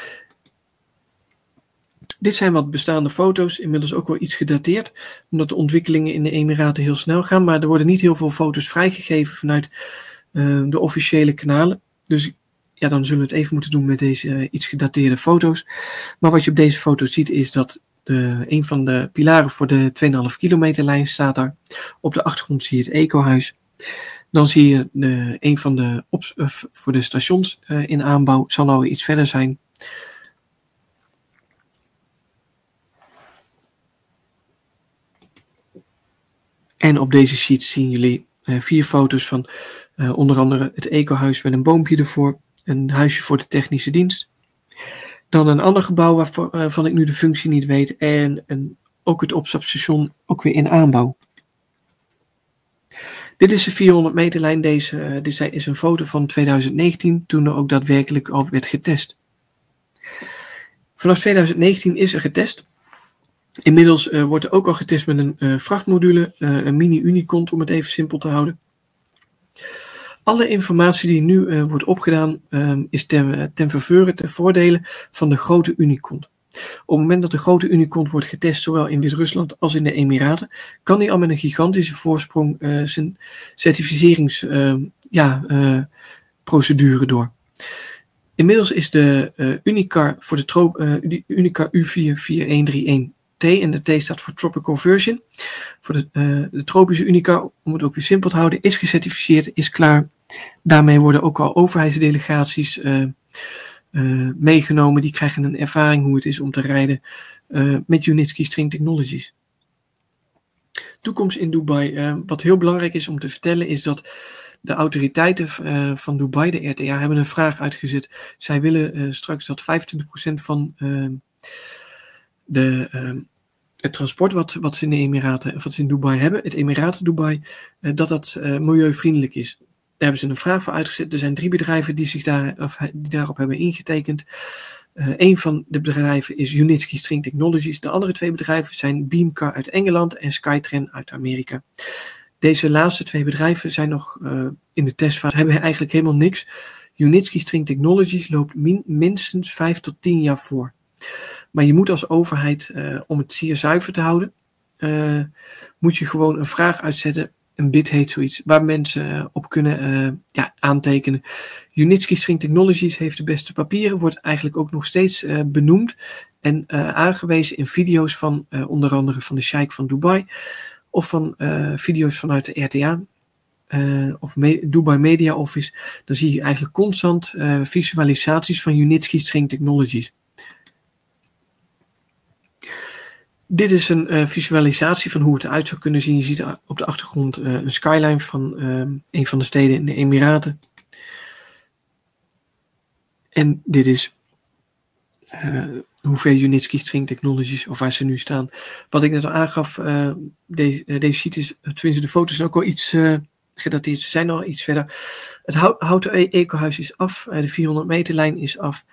Dit zijn wat bestaande foto's, inmiddels ook wel iets gedateerd, omdat de ontwikkelingen in de Emiraten heel snel gaan, maar er worden niet heel veel foto's vrijgegeven vanuit de officiële kanalen. Dus ja, dan zullen we het even moeten doen met deze iets gedateerde foto's. Maar wat je op deze foto ziet is dat een van de pilaren voor de 2,5 kilometer lijn staat daar. Op de achtergrond zie je het ecohuis. Dan zie je een van de voor de stations in aanbouw, zal nou iets verder zijn. En op deze sheet zien jullie 4 foto's van onder andere het ecohuis met een boompje ervoor. Een huisje voor de technische dienst. Dan een ander gebouw waarvan ik nu de functie niet weet. En ook het opstapstation ook weer in aanbouw. Dit is de 400 meter lijn. Dit is een foto van 2019 toen er ook daadwerkelijk al werd getest. Vanaf 2019 is er getest. Inmiddels wordt er ook al getest met een vrachtmodule, een mini-Unicont om het even simpel te houden. Alle informatie die nu wordt opgedaan is ten voordele van de grote Unicont. Op het moment dat de grote Unicont wordt getest, zowel in Wit-Rusland als in de Emiraten, kan die al met een gigantische voorsprong zijn certificeringsprocedure door. Inmiddels is de Unicar voor de Unicar U44131T, en de T staat voor Tropical Version. Voor de tropische Unicar, om het ook weer simpel te houden, is gecertificeerd, is klaar. Daarmee worden ook al overheidsdelegaties meegenomen. Die krijgen een ervaring hoe het is om te rijden met Unitsky String Technologies. Toekomst in Dubai. Wat heel belangrijk is om te vertellen is dat de autoriteiten van Dubai, de RTA, hebben een vraag uitgezet. Zij willen straks dat 25% van het transport wat ze in de Emiraten, wat ze in Dubai hebben, het Emiraten Dubai, dat milieuvriendelijk is. Daar hebben ze een vraag voor uitgezet. Er zijn 3 bedrijven die daarop hebben ingetekend. Een van de bedrijven is Unitsky String Technologies. De andere 2 bedrijven zijn Beamcar uit Engeland en Skytran uit Amerika. Deze laatste 2 bedrijven zijn nog in de testfase, hebben eigenlijk helemaal niks. Unitsky String Technologies loopt minstens 5 tot 10 jaar voor. Maar je moet als overheid, om het zeer zuiver te houden, moet je gewoon een vraag uitzetten. Een bid heet zoiets, waar mensen op kunnen aantekenen. Unitsky String Technologies heeft de beste papieren, wordt eigenlijk ook nog steeds benoemd en aangewezen in video's van onder andere van de Sheikh van Dubai of van video's vanuit de RTA of Dubai Media Office. Dan zie je eigenlijk constant visualisaties van Unitsky String Technologies. Dit is een visualisatie van hoe het eruit zou kunnen zien. Je ziet op de achtergrond een skyline van een van de steden in de Emiraten. En dit is hoe ver Unitsky String Technologies, of waar ze nu staan. Wat ik net al aangaf, deze sheet is, tenminste de foto's zijn ook al iets gedateerd. Ze zijn al iets verder. Het houten ecohuis is af. De 400 meter lijn is af.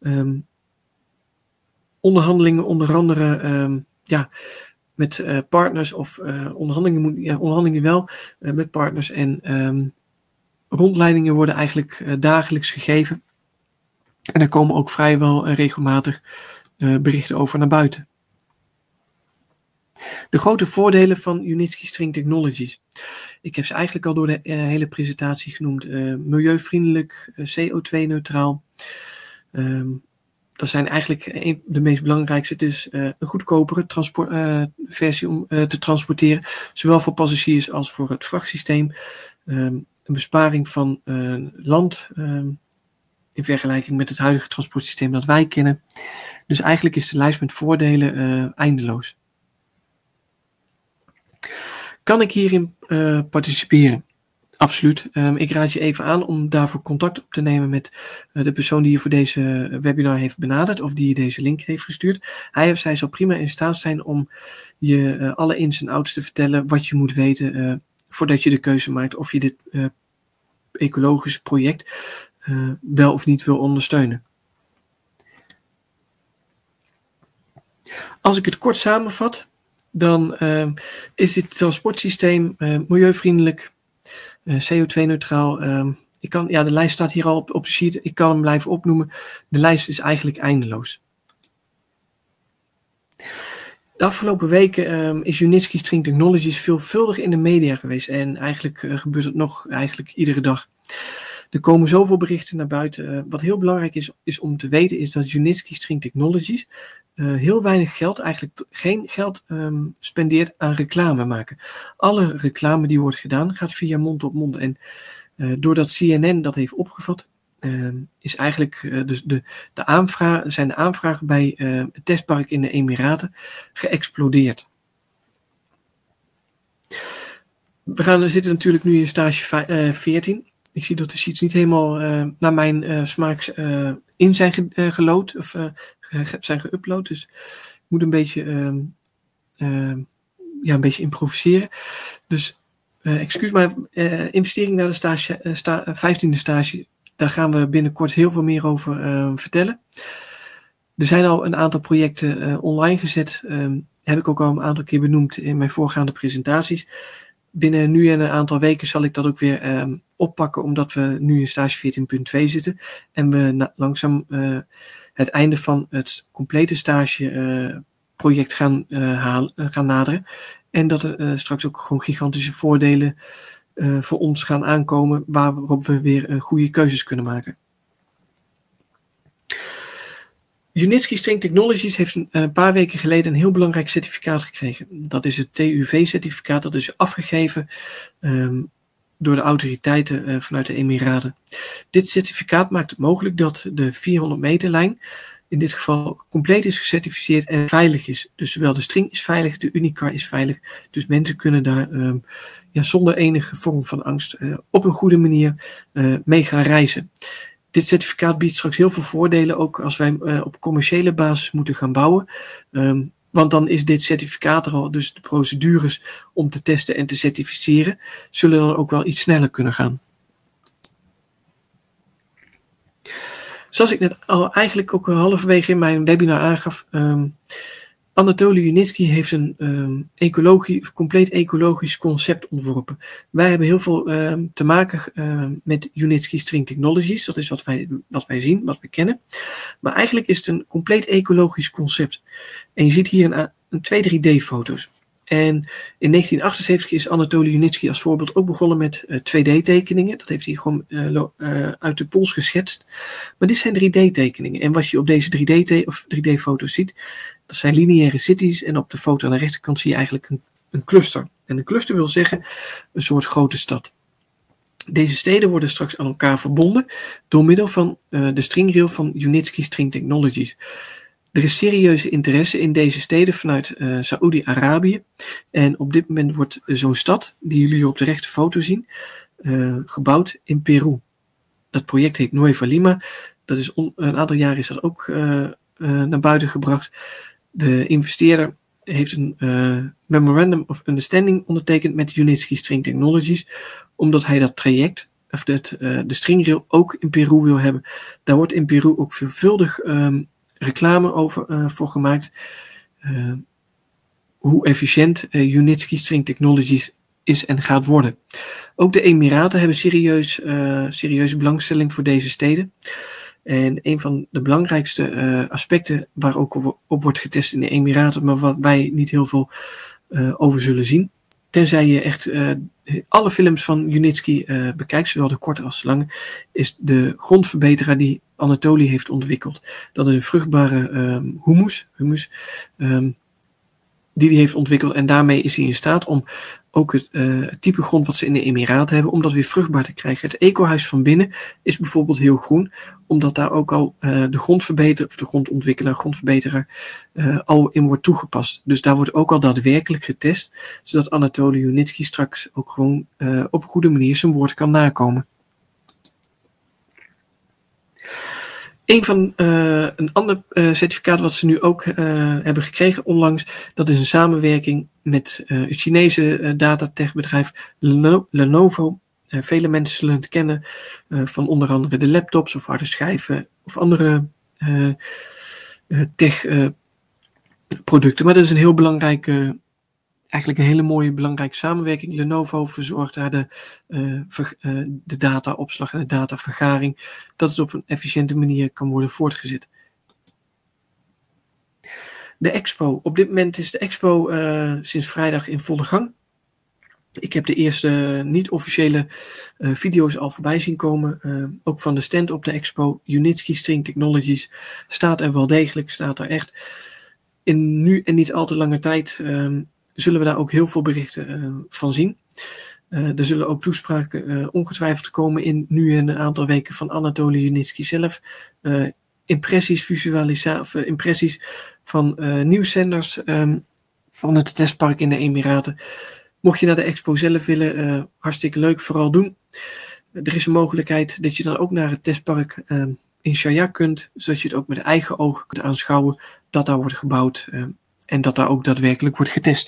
Onderhandelingen onder andere met partners of onderhandelingen wel met partners en rondleidingen worden eigenlijk dagelijks gegeven. En er komen ook vrijwel regelmatig berichten over naar buiten. De grote voordelen van Unitsky String Technologies. Ik heb ze eigenlijk al door de hele presentatie genoemd. Milieuvriendelijk, CO2-neutraal. Dat zijn eigenlijk de meest belangrijkste. Het is een goedkopere versie om te transporteren. Zowel voor passagiers als voor het vrachtsysteem. Een besparing van land in vergelijking met het huidige transportsysteem dat wij kennen. Dus eigenlijk is de lijst met voordelen eindeloos. Kan ik hierin participeren? Absoluut. Ik raad je even aan om daarvoor contact op te nemen met de persoon die je voor deze webinar heeft benaderd of die je deze link heeft gestuurd. Hij of zij zal prima in staat zijn om je alle ins en outs te vertellen wat je moet weten voordat je de keuze maakt of je dit ecologische project wel of niet wil ondersteunen. Als ik het kort samenvat, dan is dit transportsysteem milieuvriendelijk, CO2-neutraal. De lijst staat hier al op de sheet. Ik kan hem blijven opnoemen. De lijst is eigenlijk eindeloos. De afgelopen weken is Unitsky String Technologies veelvuldig in de media geweest. En eigenlijk gebeurt het nog iedere dag. Er komen zoveel berichten naar buiten. Wat heel belangrijk is om te weten, is dat Unitsky String Technologies heel weinig geld, eigenlijk geen geld spendeert aan reclame maken. Alle reclame die wordt gedaan, gaat via mond op mond. En doordat CNN dat heeft opgevat, is eigenlijk dus de aanvragen bij het testpark in de Emiraten geëxplodeerd. We zitten natuurlijk nu in stage 14. Ik zie dat de sheets niet helemaal naar mijn smaak in zijn geload of zijn geüpload. Dus ik moet een beetje improviseren. Dus excuus, maar investering naar de 15e stage, daar gaan we binnenkort heel veel meer over vertellen. Er zijn al een aantal projecten online gezet. Heb ik ook al een aantal keer benoemd in mijn voorgaande presentaties. Binnen nu en een aantal weken zal ik dat ook weer oppakken, omdat we nu in stage 14.2 zitten. En we langzaam het einde van het complete stageproject gaan naderen. En dat er straks ook gewoon gigantische voordelen voor ons gaan aankomen, waarop we weer goede keuzes kunnen maken. Unitsky String Technologies heeft een paar weken geleden een heel belangrijk certificaat gekregen. Dat is het TÜV-certificaat, dat is afgegeven door de autoriteiten vanuit de Emiraten. Dit certificaat maakt het mogelijk dat de 400 meter lijn in dit geval compleet is gecertificeerd en veilig is. Dus zowel de string is veilig, de Unicar is veilig. Dus mensen kunnen daar zonder enige vorm van angst op een goede manier mee gaan reizen. Dit certificaat biedt straks heel veel voordelen, ook als wij op commerciële basis moeten gaan bouwen. Want dan is dit certificaat er al, dus de procedures om te testen en te certificeren, zullen dan ook wel iets sneller kunnen gaan. Zoals ik net al eigenlijk ook halverwege in mijn webinar aangaf, Anatoly Unitsky heeft een compleet ecologisch concept ontworpen. Wij hebben heel veel te maken met Unitsky String Technologies. Dat is wat wij zien, wat we kennen. Maar eigenlijk is het een compleet ecologisch concept. En je ziet hier twee 3D-foto's. En in 1978 is Anatoly Unitsky als voorbeeld ook begonnen met 2D-tekeningen. Dat heeft hij gewoon uit de pols geschetst. Maar dit zijn 3D-tekeningen. En wat je op deze 3D-foto's ziet, dat zijn lineaire cities. En op de foto aan de rechterkant zie je eigenlijk een cluster. En een cluster wil zeggen een soort grote stad. Deze steden worden straks aan elkaar verbonden door middel van de stringrail van Unitsky String Technologies. Er is serieuze interesse in deze steden vanuit Saoedi-Arabië. En op dit moment wordt zo'n stad, die jullie op de rechte foto zien, gebouwd in Peru. Dat project heet Nueva Lima. Dat is een aantal jaar is dat ook naar buiten gebracht. De investeerder heeft een Memorandum of Understanding ondertekend met Unitsky String Technologies, omdat hij dat traject, of de stringrail, ook in Peru wil hebben. Daar wordt in Peru ook veelvuldig reclame voor gemaakt. Hoe efficiënt Unitsky String Technologies is en gaat worden. Ook de Emiraten hebben serieuze belangstelling voor deze steden. En een van de belangrijkste aspecten waar ook op wordt getest in de Emiraten, maar wat wij niet heel veel over zullen zien, tenzij je echt alle films van Unitsky bekijkt, zowel de korte als de lange, is de grondverbeteraar die Anatoly heeft ontwikkeld. Dat is een vruchtbare humus die hij heeft ontwikkeld. En daarmee is hij in staat om ook het type grond wat ze in de Emiraten hebben, om dat weer vruchtbaar te krijgen. Het ecohuis van binnen is bijvoorbeeld heel groen, omdat daar ook al de grondverbeteraar al in wordt toegepast. Dus daar wordt ook al daadwerkelijk getest, zodat Anatoly Unitsky straks ook gewoon op een goede manier zijn woord kan nakomen. Een ander certificaat wat ze nu ook hebben gekregen onlangs, dat is een samenwerking met het Chinese datatechbedrijf Lenovo Vele mensen zullen het kennen van onder andere de laptops of harde schijven of andere tech producten. Maar dat is een heel belangrijke, eigenlijk een hele mooie belangrijke samenwerking. Lenovo verzorgt daar de dataopslag en de datavergaring, dat het op een efficiënte manier kan worden voortgezet. De expo. Op dit moment is de expo sinds vrijdag in volle gang. Ik heb de eerste niet-officiële video's al voorbij zien komen. Ook van de stand op de expo. Unitsky String Technologies staat er wel degelijk, staat er echt. In nu en niet al te lange tijd zullen we daar ook heel veel berichten van zien. Er zullen ook toespraken ongetwijfeld komen in nu en een aantal weken van Anatoly Unitsky zelf. Impressies, impressies van nieuwszenders van het testpark in de Emiraten. Mocht je naar de expo zelf willen, hartstikke leuk, vooral doen. Er is een mogelijkheid dat je dan ook naar het testpark in Sharjah kunt, zodat je het ook met eigen ogen kunt aanschouwen dat daar wordt gebouwd en dat daar ook daadwerkelijk wordt getest.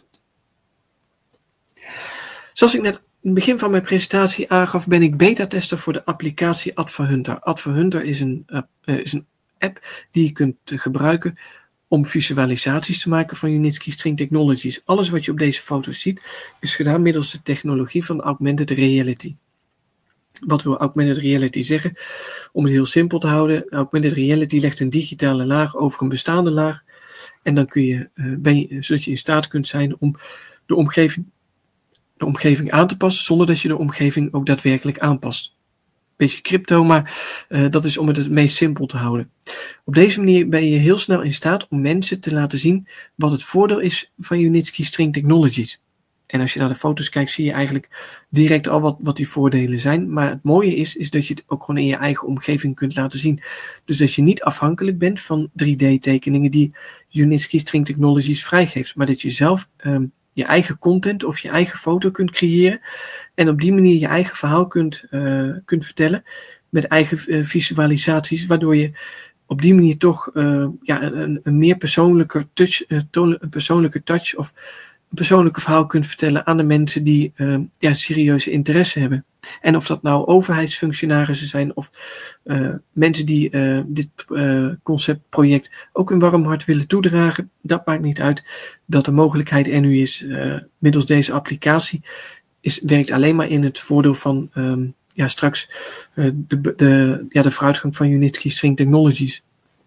Zoals ik net in het begin van mijn presentatie aangaf, ben ik beta-tester voor de applicatie AdvaHunter. AdvaHunter is een app die je kunt gebruiken om visualisaties te maken van Unitsky String Technologies. Alles wat je op deze foto's ziet is gedaan middels de technologie van augmented reality. Wat wil augmented reality zeggen? Om het heel simpel te houden, augmented reality legt een digitale laag over een bestaande laag en dan kun je, zodat je in staat kunt zijn om de omgeving aan te passen zonder dat je de omgeving ook daadwerkelijk aanpast. Beetje crypto, maar dat is om het meest simpel te houden. Op deze manier ben je heel snel in staat om mensen te laten zien wat het voordeel is van Unitsky String Technologies. En als je naar de foto's kijkt, zie je eigenlijk direct al wat die voordelen zijn. Maar het mooie is dat je het ook gewoon in je eigen omgeving kunt laten zien. Dus dat je niet afhankelijk bent van 3D-tekeningen die Unitsky String Technologies vrijgeeft. Maar dat je zelf je eigen content of je eigen foto kunt creëren. En op die manier je eigen verhaal kunt vertellen met eigen visualisaties. Waardoor je op die manier toch een meer persoonlijke touch of een persoonlijke verhaal kunt vertellen aan de mensen die serieuze interesse hebben. En of dat nou overheidsfunctionarissen zijn of mensen die dit conceptproject ook een warm hart willen toedragen, dat maakt niet uit. Dat de mogelijkheid er nu is middels deze applicatie, werkt alleen maar in het voordeel van straks de vooruitgang van Unitsky String Technologies.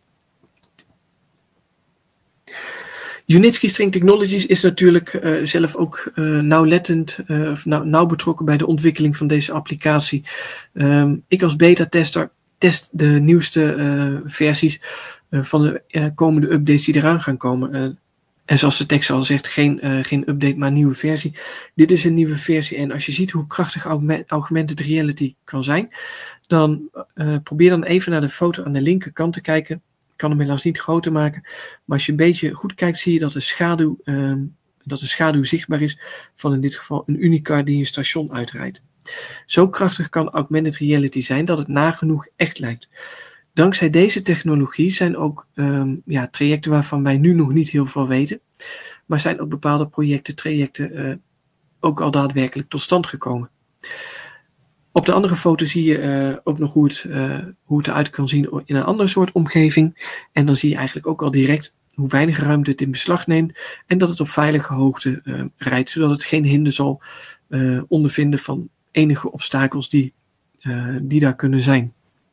Unitsky String Technologies is natuurlijk zelf ook nauwlettend nauw betrokken bij de ontwikkeling van deze applicatie. Ik als beta-tester test de nieuwste versies van de komende updates die eraan gaan komen. En zoals de tekst al zegt, geen update, maar een nieuwe versie. Dit is een nieuwe versie en als je ziet hoe krachtig augmented reality kan zijn, dan probeer dan even naar de foto aan de linkerkant te kijken. Ik kan hem helaas niet groter maken, maar als je een beetje goed kijkt, zie je dat de schaduw zichtbaar is van in dit geval een Unicar die een station uitrijdt. Zo krachtig kan augmented reality zijn dat het nagenoeg echt lijkt. Dankzij deze technologie zijn ook trajecten waarvan wij nu nog niet heel veel weten, maar zijn ook bepaalde trajecten ook al daadwerkelijk tot stand gekomen. Op de andere foto zie je ook nog hoe het eruit kan zien in een ander soort omgeving. En dan zie je eigenlijk ook al direct hoe weinig ruimte het in beslag neemt en dat het op veilige hoogte rijdt, zodat het geen hinder zal ondervinden van enige obstakels die daar kunnen zijn.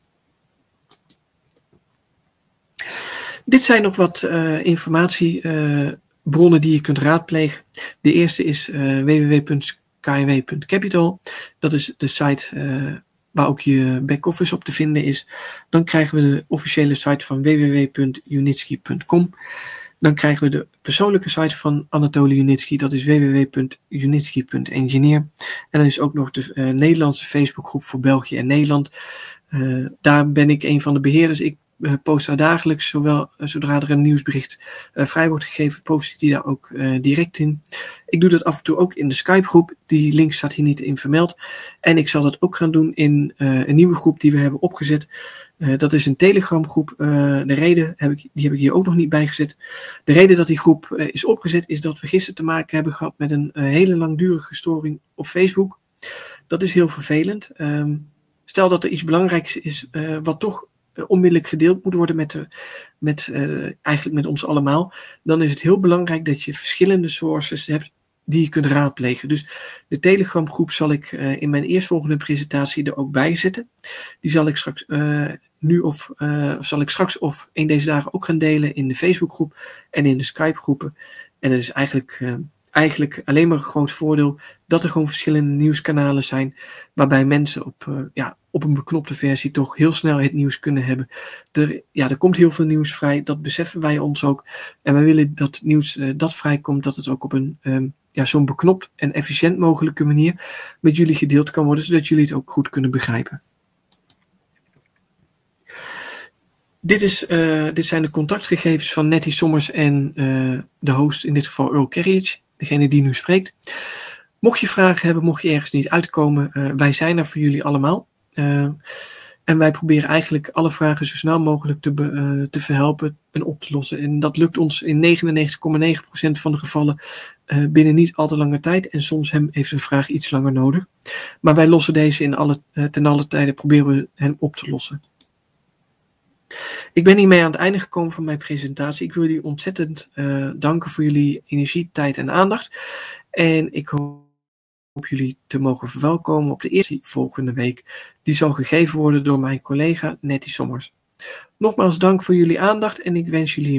Dit zijn nog wat informatiebronnen die je kunt raadplegen. De eerste is www.skyway.capital. Dat is de site waar ook je back-office op te vinden is. Dan krijgen we de officiële site van www.unitsky.com. Dan krijgen we de persoonlijke site van Anatoly Unitsky. Dat is www.unitsky.engineer. En dan is ook nog de Nederlandse Facebookgroep voor België en Nederland. Daar ben ik een van de beheerders. Ik post daar dagelijks, zodra er een nieuwsbericht vrij wordt gegeven, post ik die daar ook direct in. Ik doe dat af en toe ook in de Skype groep, die link staat hier niet in vermeld. En ik zal dat ook gaan doen in een nieuwe groep die we hebben opgezet. Dat is een Telegram groep. De reden die heb ik hier ook nog niet bijgezet. De reden dat die groep is opgezet is dat we gisteren te maken hebben gehad met een hele langdurige storing op Facebook. Dat is heel vervelend. Stel dat er iets belangrijks is wat toch onmiddellijk gedeeld moet worden eigenlijk met ons allemaal, dan is het heel belangrijk dat je verschillende sources hebt die je kunt raadplegen. Dus de Telegram groep zal ik in mijn eerstvolgende presentatie er ook bij zetten. Die zal ik straks of een deze dagen ook gaan delen in de Facebook groep en in de Skype groepen. En dat is eigenlijk alleen maar een groot voordeel dat er gewoon verschillende nieuwskanalen zijn waarbij mensen op een beknopte versie toch heel snel het nieuws kunnen hebben. Er komt heel veel nieuws vrij, dat beseffen wij ons ook. En wij willen dat nieuws dat vrijkomt, dat het ook op een zo'n beknopt en efficiënt mogelijke manier met jullie gedeeld kan worden, zodat jullie het ook goed kunnen begrijpen. Dit zijn de contactgegevens van Nettie Sommers en de host, in dit geval Earl Carriage, degene die nu spreekt. Mocht je vragen hebben, mocht je ergens niet uitkomen, wij zijn er voor jullie allemaal. En wij proberen eigenlijk alle vragen zo snel mogelijk te verhelpen en op te lossen. En dat lukt ons in 99,9% van de gevallen binnen niet al te lange tijd. En soms heeft een vraag iets langer nodig. Maar wij lossen deze ten alle tijde, proberen we hem op te lossen. Ik ben hiermee aan het einde gekomen van mijn presentatie. Ik wil jullie ontzettend danken voor jullie energie, tijd en aandacht. En ik hoop jullie te mogen verwelkomen op de eerste volgende week. Die zal gegeven worden door mijn collega Nettie Sommers. Nogmaals dank voor jullie aandacht en ik wens jullie